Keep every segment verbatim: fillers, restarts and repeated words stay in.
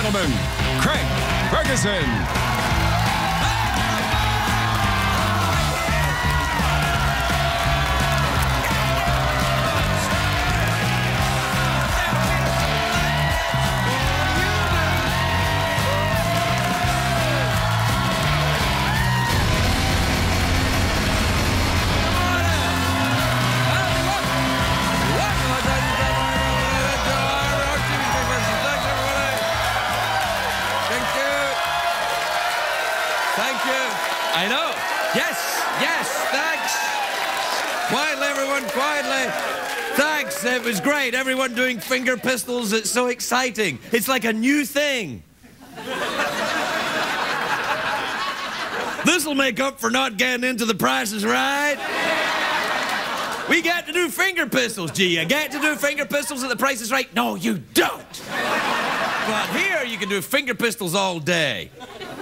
gentlemen, Craig Ferguson. Thank you. I know. Yes, yes, thanks. Quietly, everyone, quietly. Thanks, it was great. Everyone doing finger pistols, it's so exciting. It's like a new thing. This'll make up for not getting into The Price is Right. We get to do finger pistols, gee. You get to do finger pistols at The Price is Right? No, you don't. But here you can do finger pistols all day.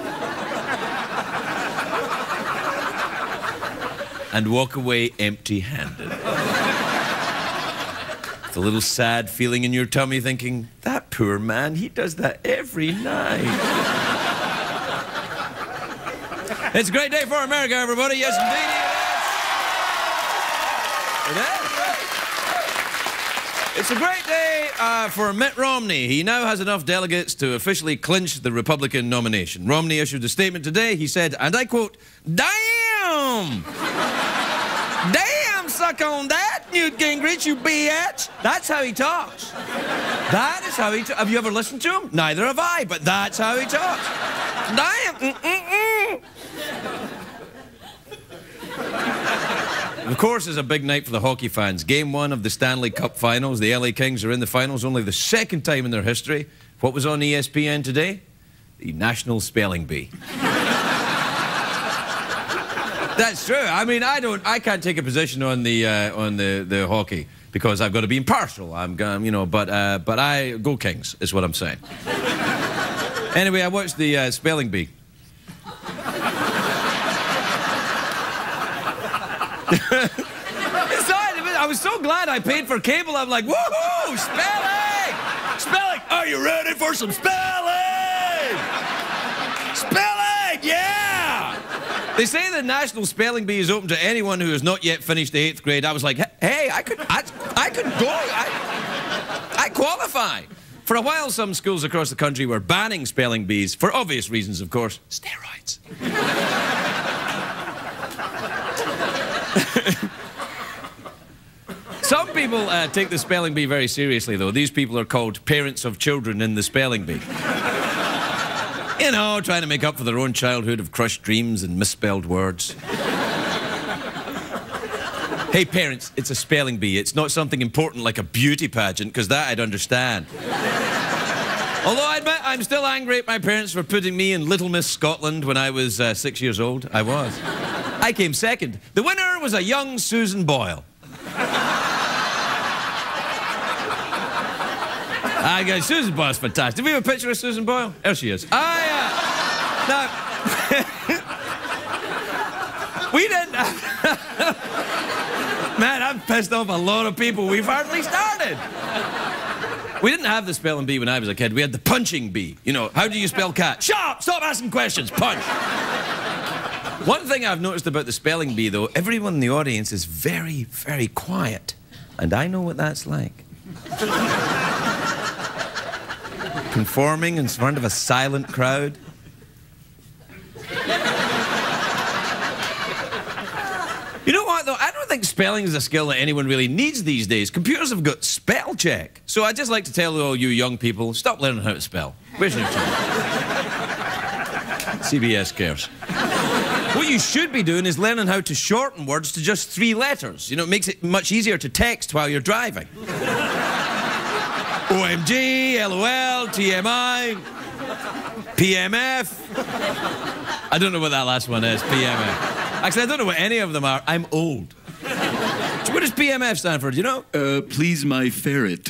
And walk away empty-handed. With a little sad feeling in your tummy thinking, that poor man, he does that every night. It's a great day for America, everybody. Yes, indeed it is. It is. It's a great day uh, for Mitt Romney. He now has enough delegates to officially clinch the Republican nomination. Romney issued a statement today. He said, and I quote, "Damn! Damn, suck on that, Newt Gingrich, you bitch." That's how he talks. That is how he talks. Have you ever listened to him? Neither have I, but that's how he talks. Damn. Mm-mm-mm. Of course, it's a big night for the hockey fans. Game one of the Stanley Cup Finals. The L A Kings are in the finals, only the second time in their history. What was on E S P N today? The National Spelling Bee. That's true. I mean, I don't. I can't take a position on the uh, on the the hockey because I've got to be impartial. I'm going, you know, but uh, but I go Kings is what I'm saying. Anyway, I watched the uh, Spelling Bee. I was so glad I paid for cable. I'm like, woohoo! Spelling! Spelling! Are you ready for some spelling? Spelling! Yeah! They say the National Spelling Bee is open to anyone who has not yet finished the eighth grade. I was like, hey, I could, I, I could go. I, I qualify. For a while, some schools across the country were banning spelling bees, for obvious reasons, of course. Steroids. Some people uh, take the spelling bee very seriously, though. These people are called parents of children in the spelling bee. You know, trying to make up for their own childhood of crushed dreams and misspelled words. Hey, parents, it's a spelling bee. It's not something important like a beauty pageant, because that I'd understand. Although I admit I'm still angry at my parents for putting me in Little Miss Scotland when I was uh, six years old. I was. I came second. The winner was a young Susan Boyle. I got Susan Boyle's fantastic. Have you have a picture of Susan Boyle? There she is. I, uh, now, we didn't. Man, I've pissed off a lot of people. We've hardly started. We didn't have the spelling bee when I was a kid. We had the punching bee. You know, how do you spell cat? Shut up! Stop asking questions. Punch. One thing I've noticed about the spelling bee, though, everyone in the audience is very, very quiet. And I know what that's like. Conforming in front of a silent crowd. You know what, though? I don't think spelling is a skill that anyone really needs these days. Computers have got spell check. So I'd just like to tell all you young people, stop learning how to spell. Where's your time? C B S cares. What you should be doing is learning how to shorten words to just three letters. You know, it makes it much easier to text while you're driving. O M G, L O L, T M I, P M F. I don't know what that last one is, P M F. Actually, I don't know what any of them are. I'm old. What does P M F stand for, do you know? Uh, please my ferret.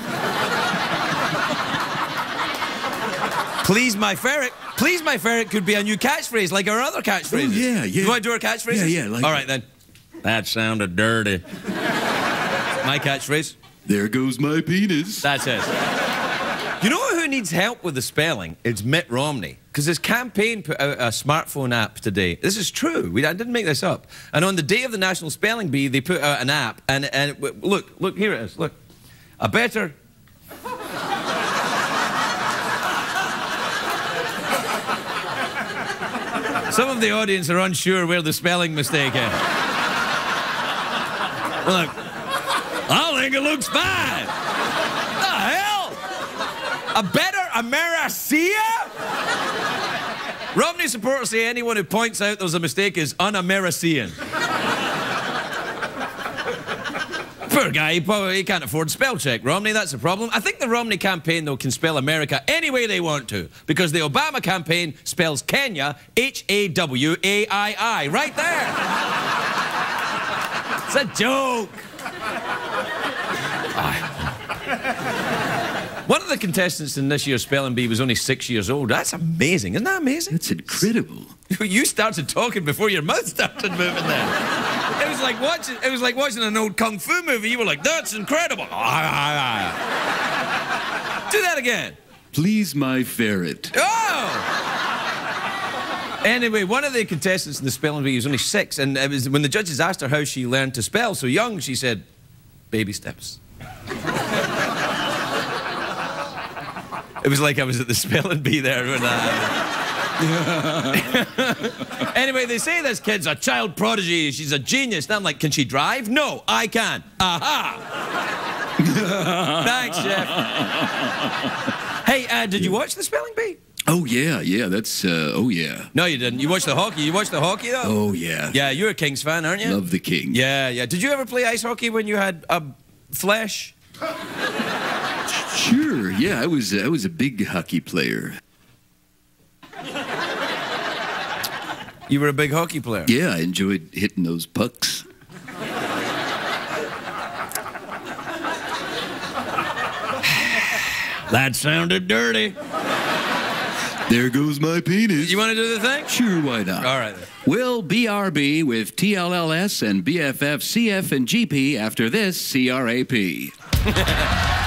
Please my ferret? Please my ferret could be a new catchphrase, like our other catchphrases. Oh, yeah, yeah. You want to do our catchphrases? Yeah, yeah. Like all right, then. That sounded dirty. My catchphrase? There goes my penis. That's it. You know who who needs help with the spelling? It's Mitt Romney. Because his campaign put out a smartphone app today. This is true. We, I didn't make this up. And on the day of the National Spelling Bee, they put out an app. And, and it, look, look, here it is. Look. A better... Some of the audience are unsure where the spelling mistake is. Look, I think it looks fine. The hell? A better Americia? Romney supporters say anyone who points out there's a mistake is un-Americian. Poor guy, he, probably, he can't afford spell check, Romney, that's the problem. I think the Romney campaign, though, can spell America any way they want to, because the Obama campaign spells Kenya H A W A I I, right there. It's a joke. One of the contestants in this year's Spelling Bee was only six years old. That's amazing. Isn't that amazing? That's incredible. You started talking before your mouth started moving there. It was like watching, it was like watching an old kung fu movie. You were like, that's incredible. Do that again. Please, my ferret. Oh! Anyway, one of the contestants in the Spelling Bee was only six, and it was when the judges asked her how she learned to spell so young, she said, baby steps. It was like I was at the Spelling Bee there when I... Anyway, they say this kid's a child prodigy. She's a genius. And I'm like, can she drive? No, I can. Aha! Thanks, Jeff. Hey, uh, did you watch the Spelling Bee? Oh, yeah, yeah, that's, uh, oh, yeah. No, you didn't. You watched the hockey. You watched the hockey, though? Oh, yeah. Yeah, you're a Kings fan, aren't you? Love the Kings. Yeah, yeah. Did you ever play ice hockey when you had a flesh? Sure, yeah, I was, I was a big hockey player. You were a big hockey player? Yeah, I enjoyed hitting those pucks. That sounded dirty. There goes my penis. You want to do the thing? Sure, why not? All right. We'll B R B with T L L S and B F F, C F, and G P after this C R A P.